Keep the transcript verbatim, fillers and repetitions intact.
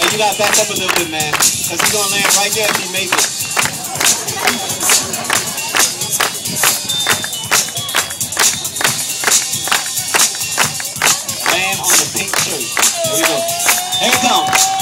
you gotta back up a little bit, man. Cause he's gonna land right there if he makes it. Land on the pink shirt. There we go. Here it comes.